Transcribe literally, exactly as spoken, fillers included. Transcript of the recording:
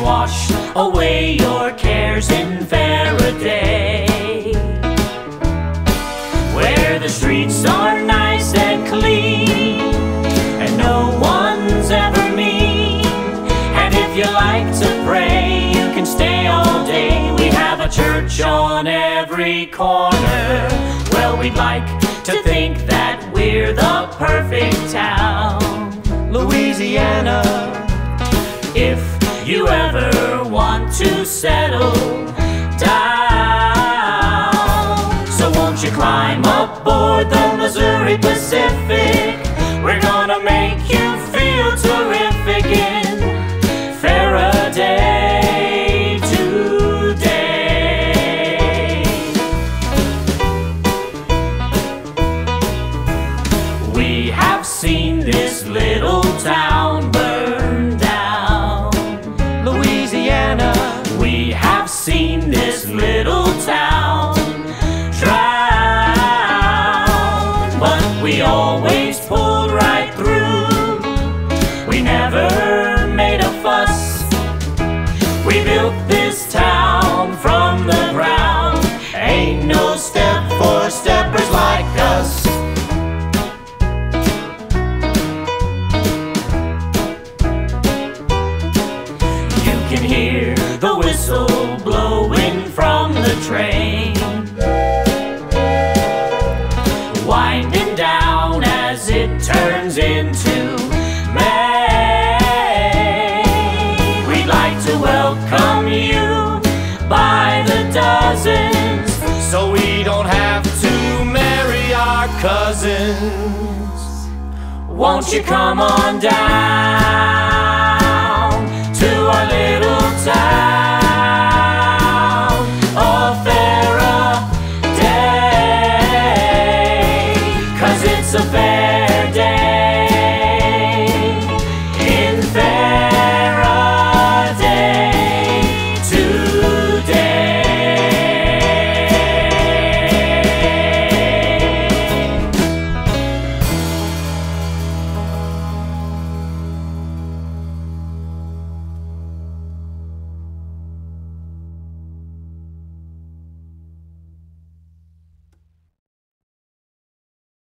wash away your cares in Ferriday, where the streets are nice and clean and no one's ever mean. And if you like to pray, you can stay all day. We have a church on every corner. Well, we'd like to think that we're the perfect town, Louisiana. If you ever want to settle down, so won't you climb aboard the Missouri Pacific? We're gonna make you feel terrific in Ferriday today. We have seen this little town burn down, Louisiana. We have seen this little town drown, but we always pulled right through. We never made a fuss. We built this town from the ground. Ain't no step for steppers like us. You can hear the whistle blowing from the train, winding down as it turns into May. We'd like to welcome you by the dozens, so we don't have to marry our cousins. Won't you come on down?